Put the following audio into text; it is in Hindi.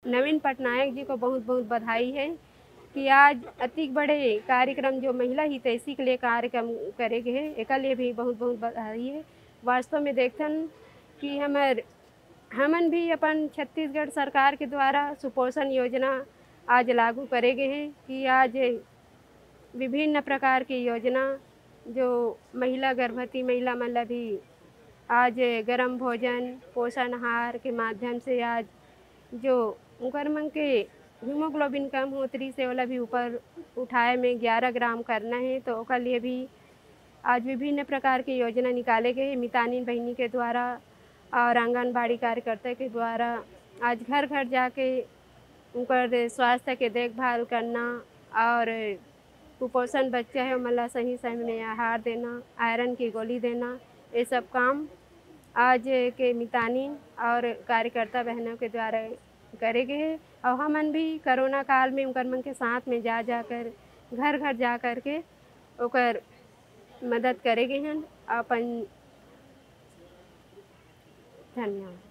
नवीन पटनायक जी को बहुत बहुत बधाई है कि आज अति बड़े कार्यक्रम जो महिला हितैषी के लिए कार्यक्रम करे गए है, एक लिए भी बहुत बहुत बधाई है। वास्तव में देखन कि हमन भी अपन छत्तीसगढ़ सरकार के द्वारा सुपोषण योजना आज लागू करे गए हैं कि आज विभिन्न प्रकार की योजना जो महिला गर्भवती महिला मन ला भी आज गर्म भोजन पोषण आहार के माध्यम से आज जो उनकर मन के हीमोग्लोबिन कम होतरी से वाला भी ऊपर उठाए में 11 ग्राम करना है, तो ओकर लिए भी आज विभिन्न प्रकार की योजना निकाले गए मितानिन बहिनी के द्वारा और आंगनबाड़ी कार्यकर्ता के द्वारा आज घर घर जाके उनकर स्वास्थ्य के देखभाल करना और कुपोषण बच्चा है उमन ला सही समय में आहार देना, आयरन की गोली देना, ये सब काम आज के मितानिन और कार्यकर्ता बहनों के द्वारा करे गए। और हमन भी कोरोना काल में उनकर मन के साथ में जा कर घर घर जा कर के ओकर मदद करे गए हैं। अपन धन्यवाद।